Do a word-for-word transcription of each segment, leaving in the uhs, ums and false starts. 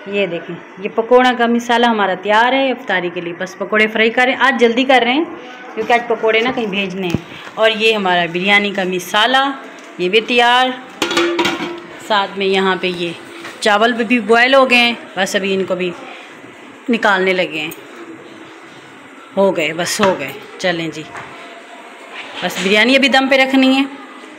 ये देखें, ये पकोड़ा का मसाला हमारा तैयार है इफ्तारी के लिए। बस पकोड़े फ्राई कर रहे हैं, आज जल्दी कर रहे हैं क्योंकि आज पकोड़े ना कहीं भेजने हैं। और ये हमारा बिरयानी का मसाला ये भी तैयार, साथ में यहाँ पे ये चावल भी बॉयल हो गए हैं, बस अभी इनको भी निकालने लगे हैं। हो गए, बस हो गए। चलें जी, बस बिरयानी अभी दम पे रखनी है।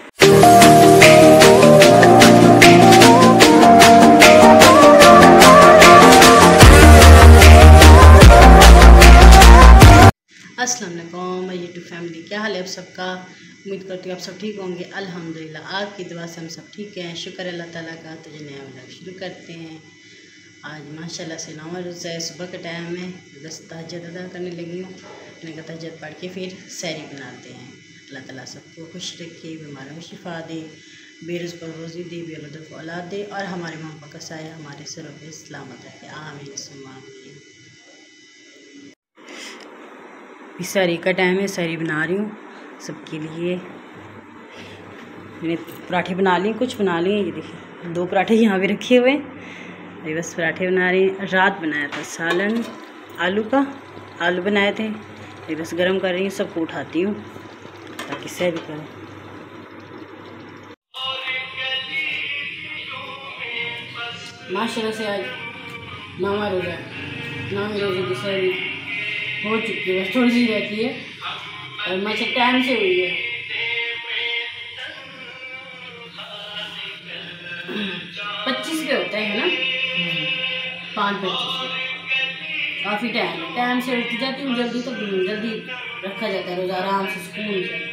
अस्सलाम वालेकुम यूट्यूब फैमिली, क्या हाल है आप सबका। उम्मीद करती हूँ आप सब ठीक होंगे। अल्हम्दुलिल्लाह आपकी दुआ से हम सब ठीक हैं, शुक्र अल्लाह ताला का। तो जो नया व्लॉग शुरू करते हैं। आज माशाल्लाह से नौवां रोज़ा है, सुबह का टाइम है, बस तहज्जुद अदा करने लगी हूँ। मैंने कहा तहज्जुद पढ़ के फिर सैरी बनाते हैं। अल्लाह ताला सबको खुश रखे, बीमारों को शिफा दे, बेरोज़ को रोज़ी दे, बेऔलाद को औलाद दे और हमारे माँ बाप का साया हमारे सरों पे सलामत रखे। आमीन सुम्मा आमीन। सैरी का टाइम है, सैरी बना रही हूँ सबके लिए। मैंने पराठे बना लिए, कुछ बना लिए। ये देखिए दो पराठे यहाँ भी रखे हुए, अभी बस पराठे बना रही हैं। रात बनाया था सालन आलू का, आलू बनाए थे, ये बस गर्म कर रही हूँ। सबको उठाती हूँ ताकि सैरी करें। माशाल्लाह से आज नौवां रोज़ा, नौवें रोज़े की सैरी हो चुकी है, थोड़ी सी रहती है और मुझे टाइम से हुई है। पच्चीस पे होता है ना, पाँच पच्चीस पे काफ़ी टाइम है। टाइम से उठ जाती हूँ जल्दी, तो जल्दी रखा जाता है रोज़ा आराम से सुकून से।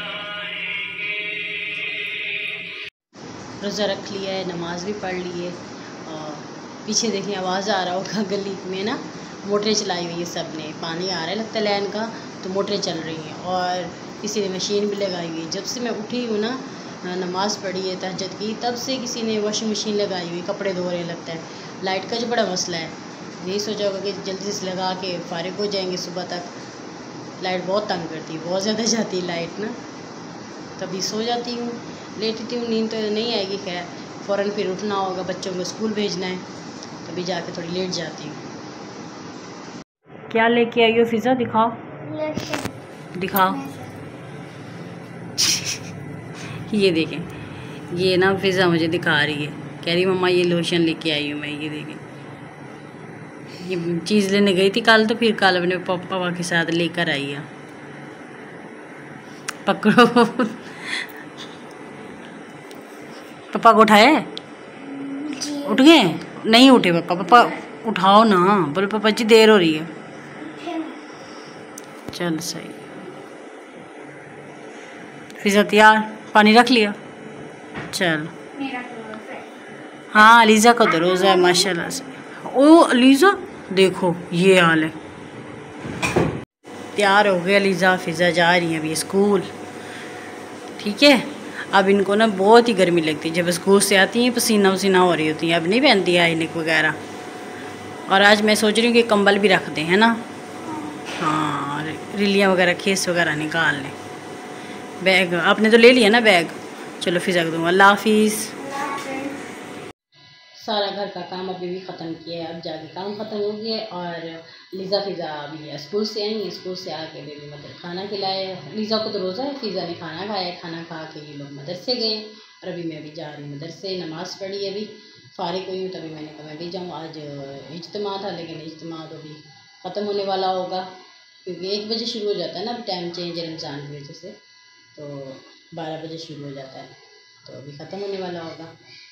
रोज़ा रख लिया है, नमाज भी पढ़ ली है। और पीछे देखिए आवाज़ आ रहा होगा, गली में ना मोटरें चलाई हुई है सब ने, पानी आ रहा है लगता है लैन का, तो मोटरें चल रही हैं और किसी ने मशीन भी लगाई हुई है। जब से मैं उठी हूँ ना, नमाज़ पढ़ी है तहज्जुद की, तब से किसी ने वॉशिंग मशीन लगाई हुई, कपड़े धो रहे लगता है। लाइट का जो बड़ा मसला है, यही सोचा होगा कि जल्दी से लगा के फारिग हो जाएंगे सुबह तक। लाइट बहुत तंग करती है, बहुत ज़्यादा जाती है लाइट ना, तभी सो जाती हूँ, लेटती हूँ। नींद तो नहीं आएगी खैर, फ़ौरन फिर उठना होगा, बच्चों को स्कूल भेजना है, तभी जाके थोड़ी लेट जाती हूँ। क्या लेके आई हो फिज़ा, दिखाओ दिखाओ। ये देखें, ये ना फिज़ा मुझे दिखा रही है, कह रही मम्मा ये लोशन लेके आई हूँ मैं। ये देखें, ये चीज़ लेने गई थी कल, तो फिर कल अपने पापा के साथ लेकर आई है। पकड़ो पापा को उठाए, उठ गए? नहीं उठे पापा, पापा उठाओ ना, बोले पापा जी देर हो रही है। चल सही। फिज़ा तैयार, पानी रख लिया। चल हाँ, अलीज़ा का तो रोज़ा है माशाल्लाह से। ओ अलीज़ा देखो ये हाल है। तैयार हो गया अलीज़ा, फिज़ा जा रही है अभी स्कूल। ठीक है, अब इनको ना बहुत ही गर्मी लगती है, जब स्कूल से आती हैं पसीना वसीना हो रही होती है, अब नहीं पहनती है हाईनेक वगैरह। और आज मैं सोच रही हूँ कि कंबल भी रख दें, है ना। हाँ, रिलियाँ वगैरह खेस वगैरह निकाल लें। बैग आपने तो ले लिया ना बैग, चलो फिर रख दूँगा। अल्लाह हाफिज़। सारा घर का काम अभी भी ख़त्म किया है, अब जाके काम ख़त्म हो गया। और लीज़ा फ़िज़ा अभी स्कूल से आई हैं, स्कूल से आके बेबी मदर खाना खिलाए। लीज़ा को तो रोज़ा है, फ़िज़ा ने खाना खाया, खाना खा के ये लोग मदरसे गए। और अभी मैं भी जा रही हूँ मदरसे, नमाज़ पढ़ी अभी फ़ारिग हुई हूँ, तभी मैंने कहा मैं भी जाऊँ। आज इज्तिमा था, लेकिन इज्तिमा तो अभी ख़त्म होने वाला होगा क्योंकि एक बजे शुरू हो जाता है ना, अभी टाइम चेंज है रमज़ान की वजह से, तो बारह बजे शुरू हो जाता है, तो अभी ख़त्म होने वाला होगा।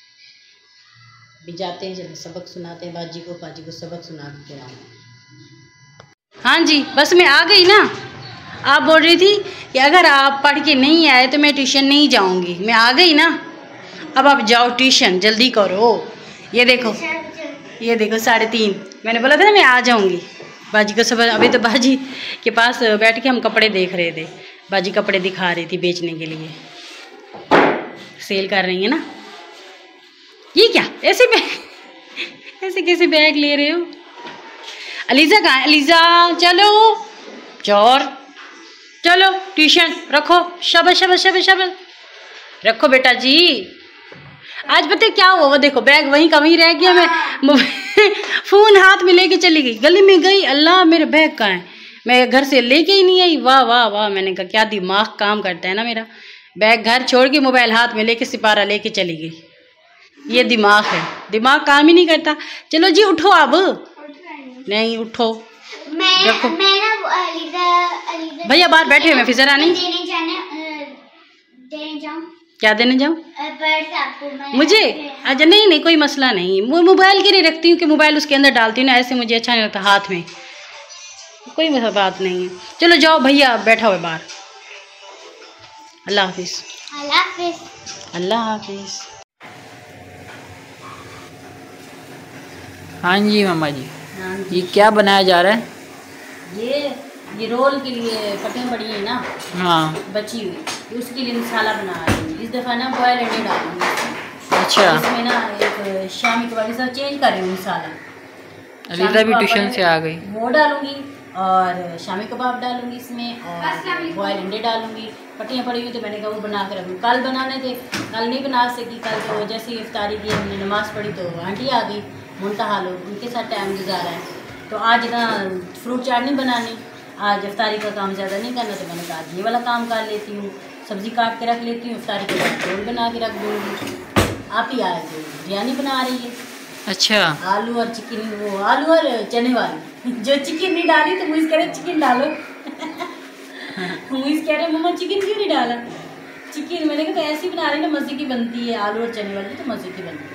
भी जाते हैं, जब सबक सुनाते हैं बाजी को, बाजी को सबक सुना के फिर आऊँ। हाँ जी, बस मैं आ गई ना। आप बोल रही थी कि अगर आप पढ़ के नहीं आए तो मैं ट्यूशन नहीं जाऊँगी, मैं आ गई ना। अब आप जाओ ट्यूशन, जल्दी करो। ये देखो, ये देखो साढ़े तीन, मैंने बोला था ना मैं आ जाऊँगी। बाजी को सब, अभी तो बाजी के पास बैठ के हम कपड़े देख रहे थे, बाजी कपड़े दिखा रही थी बेचने के लिए, सेल कर रही है ना। ये क्या ऐसे बैग, ऐसे कैसे बैग ले रहे हो? अलीज़ा कहाँ है? अलीज़ा चलो, चोर चलो ट्यूशन रखो, शाबाश शाबाश शाबाश शाबाश, रखो बेटा जी। आज पता है क्या हुआ, वो देखो बैग वहीं का वहीं रह गया। मैं फ़ोन हाथ में लेके चली गई, गली में गई, अल्लाह मेरे बैग कहाँ है, मैं घर से लेके ही नहीं आई। वाह वाह वाह, मैंने कहा क्या दिमाग काम करता है ना मेरा। बैग घर छोड़ के मोबाइल हाथ में लेके सिपारा लेके चली गई। ये दिमाग है, दिमाग काम ही नहीं करता। चलो जी उठो अब, नहीं उठो। मैं देखो मैं ना अलीजा भैया बाहर बैठे हुए मैं फिजर आनी देने जाने देने जाऊं। क्या देने जाऊं? पर्स आपको मैं मुझे? अच्छा नहीं नहीं कोई मसला नहीं, वो मोबाइल के लिए रखती हूँ कि मोबाइल उसके अंदर डालती हूँ ना, ऐसे मुझे अच्छा नहीं लगता हाथ में, कोई मतलब बात नहीं है। चलो जाओ भैया बैठा हुआ बाहर। अल्लाह हाफिज। अल्लाह हाफिज। अल्लाह हाफिज। हाँ जी मामा जी, हाँ ये क्या बनाया जा रहा है? ये ये रोल के लिए कटिंग पड़ी है ना, हाँ बची हुई, उसके लिए मसाला बना रही हूँ। इस दफ़ा ना बॉयल अंडे डालूंगी। अच्छा, इसमें ना एक शामी कबाब सब चेंज कर रही हूँ मसाला। अलीजा भी ट्यूशन से आ गई। वो डालूंगी और शामी कबाब डालूंगी इसमें, और बॉयल अंडे डालूंगी। पट्टियाँ पड़ी हुई तो मैंने कहा वो बना कर रखूँ, कल बनाने थे, कल नहीं बना सकी। कल तो जैसे ही इफ्तारी की हमने नमाज़ पढ़ी तो आंटी आ गई, मुंतहा लोग, उनके साथ टाइम गुजारा है। तो आज ना फ्रूट चाट नहीं बनानी, आज इफ्तारी का काम ज़्यादा नहीं करना, तो मैंने कहा ये वाला काम कर लेती हूँ, सब्ज़ी काट के रख लेती हूँ, इफ्तारी के बाद रोल बना के रख दूँगी। आप ही आज बिरयानी बना रही है। अच्छा, आलू और चिकन, वो आलू और चने वाली, जो चिकन नहीं डाली तो मुझे कह रहे चिकन डालो। मुझे कह रहे मम्मा चिकन क्यों नहीं डाला, चिकन मैंने कहा तो ऐसी बना रही ना, मज़े की बनती है, आलू और चने वाली तो मज़े की बनती है।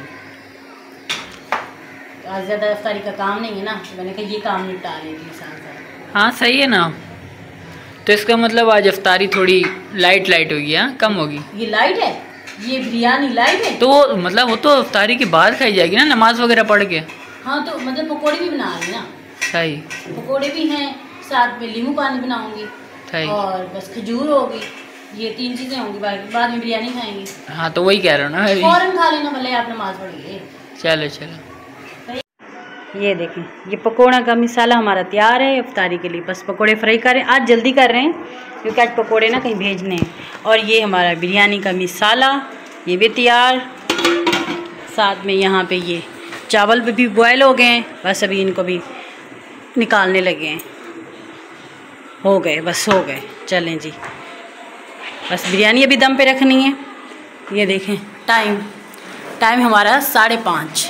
तो आज ज़्यादा इफ्तारी का काम नहीं है ना, तो मैंने कहा ये काम निपटा लेती हूँ साथ साथ। हाँ सही है ना। तो इसका मतलब आज इफ्तारी थोड़ी लाइट लाइट होगी, हाँ कम होगी। ये लाइट है, ये बिरयानी लाइट है। तो मतलब वो तो इफ्तारी के बाद खाई जाएगी ना, नमाज वगैरह पढ़ के। हाँ तो मतलब पकौड़े भी बना रही ना, सही, पकौड़े भी हैं, साथ में नींबू पानी बनाऊंगी, सही। और बस खजूर होगी, ये तीन चीज़ें होंगी, बाद में बिरयानी खाएंगे। हाँ तो वही कह रहा हूँ ना मैं भी। फौरन खा लेना भले आप नमाज पढ़िए। चलो चलो। ये देखें, ये पकोड़ा का मिसाला हमारा तैयार है इफ्तारी के लिए। बस पकोड़े फ्राई कर रहे हैं, आज जल्दी कर रहे हैं क्योंकि आज पकोड़े ना कहीं भेजने हैं। और ये हमारा बिरयानी का मिसाला, ये भी तैयार। साथ में यहाँ पे ये चावल भी, भी बॉयल हो गए हैं, बस अभी इनको भी निकालने लगे हैं। हो गए, बस हो गए। चलें जी, बस बिरयानी अभी दम पे रखनी है। ये देखें टाइम टाइम हमारा साढ़े पाँच।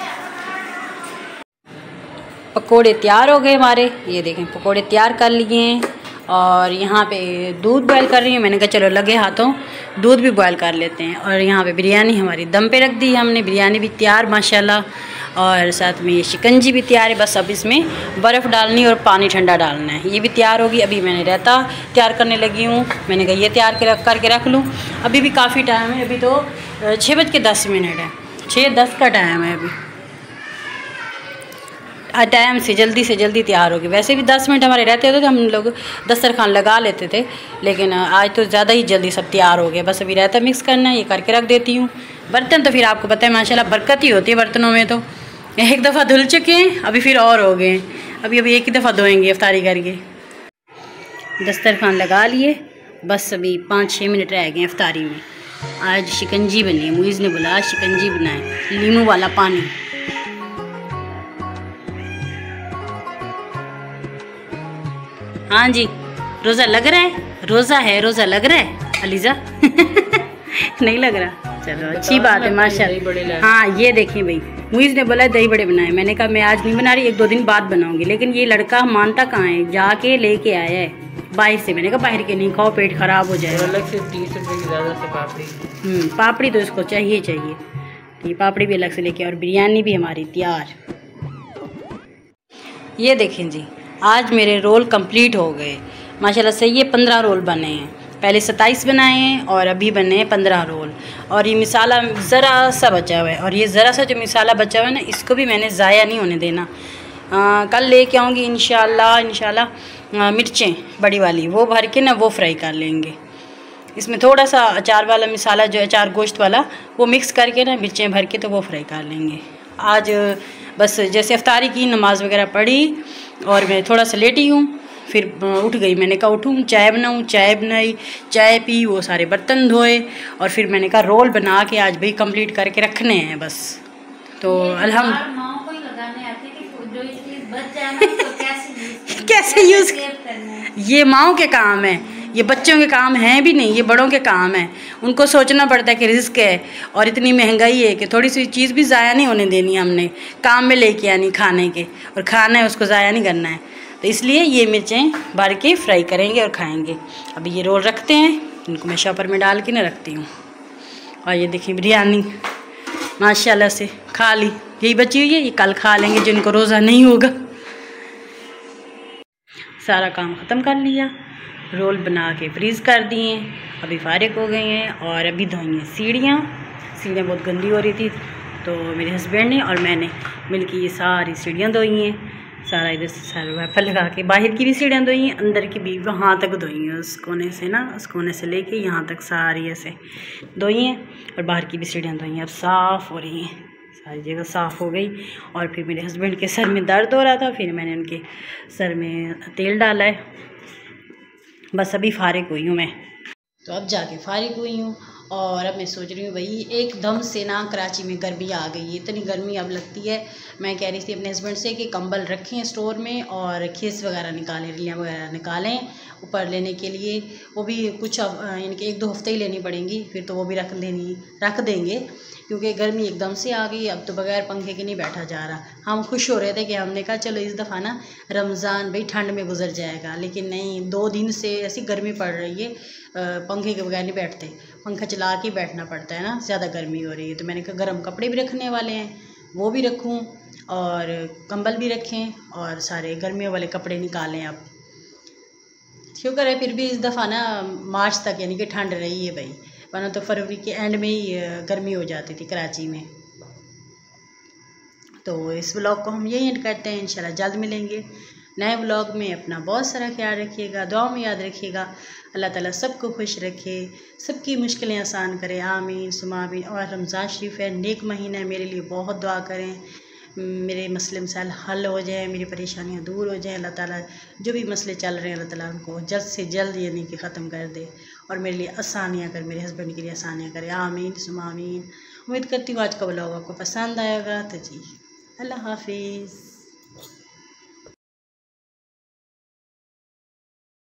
पकोड़े तैयार हो गए हमारे, ये देखें पकोड़े तैयार कर लिए हैं। और यहाँ पे दूध बॉयल कर रही हूँ, मैंने कहा चलो लगे हाथों दूध भी बॉयल कर लेते हैं। और यहाँ पे बिरयानी हमारी दम पे रख दी है हमने, बिरयानी भी तैयार माशाल्लाह। और साथ में ये शिकंजी भी तैयार है, बस अब इसमें बर्फ़ डालनी और पानी ठंडा डालना है। ये भी तैयार होगी। अभी मैंने रायता तैयार करने लगी हूँ, मैंने कहा ये तैयार के रख करके रख लूँ, अभी भी काफ़ी टाइम है। अभी तो छः बज के दस मिनट है, छः दस का टाइम है अभी। टाइम से जल्दी से जल्दी तैयार होगी। वैसे भी दस मिनट हमारे रहते होते तो हम लोग दस्तरखान लगा लेते थे, लेकिन आज तो ज़्यादा ही जल्दी सब तैयार हो गया। बस अभी रायता मिक्स करना है, ये करके रख देती हूँ। बर्तन तो फिर आपको पता है माशाल्लाह बरकत ही होती है बर्तनों में, तो एक दफ़ा धुल चुके हैं, अभी फिर और हो गए। अभी अभी एक ही दफ़ा धोएंगे इफ्तारी करके। दस्तरखान लगा लिए, बस अभी पाँच छः मिनट रह गए इफ्तारी में। आज शिकंजी बनी है, मुइज़ ने बोला आज शिकंजी बनाए, नींबू वाला पानी। हाँ जी, रोज़ा लग रहा है, रोज़ा है, रोज़ा लग रहा है अलीजा। नहीं लग रहा, चलो अच्छी बात है माशाल्लाह। हाँ ये देखिए भाई, मुइज़ ने बोला दही बड़े बनाए, मैंने कहा मैं आज नहीं बना रही, एक दो दिन बाद बनाऊंगी। लेकिन ये लड़का मानता कहाँ है, जाके लेके आया है बाहर से। मैंने कहा बाहर के नहीं खाओ, पेट खराब हो जाएगा। अलग से तीस रुपये की ज़्यादा से पापड़ी। हम्म पापड़ी तो इसको चाहिए चाहिए, तो ये पापड़ी भी अलग से लेके। और बिरयानी भी हमारी तैयार। ये देखें जी, आज मेरे रोल कंप्लीट हो गए माशाल्लाह से। ये पंद्रह रोल बने हैं, पहले सत्ताईस बनाए हैं और अभी बने हैं पंद्रह रोल। और ये मिसाला ज़रा सा बचा हुआ है, और ये ज़रा सा जो मिसाला बचा हुआ है ना, इसको भी मैंने ज़ाया नहीं होने देना। आ, कल लेके आऊँगी इंशाल्लाह इंशाल्लाह मिर्चें बड़ी वाली, वो भर के ना वो फ्राई कर लेंगे। इसमें थोड़ा सा अचार वाला मिसाला जो है, अचार गोश्त वाला, वो मिक्स करके ना मिर्चें भर के तो वो फ्राई कर लेंगे। आज बस जैसे इफ्तारी की नमाज़ वगैरह पढ़ी और मैं थोड़ा सा लेटी हूँ, फिर उठ गई। मैंने कहा उठूँ चाय बनाऊँ, चाय बनाई, चाय पी, वो सारे बर्तन धोए, और फिर मैंने कहा रोल बना के आज भाई कंप्लीट करके रखने हैं बस। तो अल्हम्दुलिल्लाह जो चीज बच जाए ना उसको कैसे कैसे यूज करना है, ये माओं के काम है, ये बच्चों के काम हैं भी नहीं, ये बड़ों के काम है। उनको सोचना पड़ता है कि रिस्क है और इतनी महंगाई है कि थोड़ी सी चीज़ भी ज़ाया नहीं होने देनी, हमने काम में लेके आनी खाने के, और खाना है उसको ज़ाया नहीं करना है। तो इसलिए ये मिर्चें भर के फ्राई करेंगे और खाएंगे। अभी ये रोल रखते हैं, इनको मैं शॉपर में डाल के ना रखती हूँ। और ये देखिए बिरयानी माशाल्लाह से खा ली, यही बची हुई है, ये कल खा लेंगे जिनको रोज़ा नहीं होगा। सारा काम ख़त्म कर लिया, रोल बना के फ्रीज़ कर दिए, अभी फारिग हो गए हैं। और अभी धोई हैं सीढ़ियाँ, सीढ़ियाँ बहुत गंदी हो रही थी, तो मेरे हस्बैंड ने और मैंने मिलकर ये सारी सीढ़ियाँ धोई हैं। सारा इधर से सारा वाइपर लगा के बाहर की भी सीढ़ियाँ धोई हैं, अंदर की भी वहाँ तक धोई हैं, उस कोने से ना उस कोने से लेके यहाँ तक सारी ऐसे धोई हैं, और बाहर की भी सीढ़ियाँ धोई हैं। अब साफ़ हो रही हैं, सारी जगह साफ़ हो गई। और फिर मेरे हस्बैंड के सर में दर्द हो रहा था, फिर मैंने उनके सर में तेल डाला है। बस अभी फारिग हुई हूँ मैं, तो अब जाके फारिग हुई हूँ। और अब मैं सोच रही हूँ भाई एकदम से ना कराची में गर्मी आ गई है, इतनी गर्मी अब लगती है। मैं कह रही थी अपने हस्बैंड से कि कंबल रखें स्टोर में और खेस वगैरह निकालें, रिलियाँ वगैरह निकालें ऊपर लेने के लिए। वो भी कुछ यानी कि एक दो हफ्ते ही लेनी पड़ेंगी, फिर तो वो भी रख लेनी रख देंगे, क्योंकि गर्मी एकदम से आ गई। अब तो बगैर पंखे के नहीं बैठा जा रहा। हम खुश हो रहे थे कि हमने कहा चलो इस दफ़ा ना रमज़ान भाई ठंड में गुजर जाएगा, लेकिन नहीं, दो दिन से ऐसी गर्मी पड़ रही है, पंखे के बगैर नहीं बैठते, पंखा चला के बैठना पड़ता है ना, ज़्यादा गर्मी हो रही है। तो मैंने कहा गर्म कपड़े भी रखने वाले हैं, वो भी रखूँ और कंबल भी रखें और सारे गर्मियों वाले कपड़े निकालें। अब शुक्र है फिर भी इस दफ़ा ना मार्च तक यानी कि ठंड रही है भाई, वरना तो फरवरी के एंड में ही गर्मी हो जाती थी कराची में। तो इस व्लॉग को हम यही एंड करते हैं, इंशाल्लाह जल्द मिलेंगे नए व्लॉग में। अपना बहुत सारा ख्याल रखिएगा, दुआ में याद रखिएगा। अल्लाह ताला सबको खुश रखे, सबकी मुश्किलें आसान करे, आमीन सुमा आमीन। और रमज़ान शरीफ है, नेक महीना है, मेरे लिए बहुत दुआ करें, मेरे मसले मसाइल हल हो जाए, मेरी परेशानियां दूर हो जाएं। अल्लाह ताला जो भी मसले चल रहे हैं अल्लाह ताला उनको जल्द से जल्द यानी कि ख़त्म कर दे और मेरे लिए आसानियाँ कर, मेरे हस्बैंड के लिए आसानियाँ करे, आमीन सुमा आमीन। उम्मीद करती हूँ आज का व्लॉग आपको पसंद आएगा। तो जी अल्लाह हाफिज़।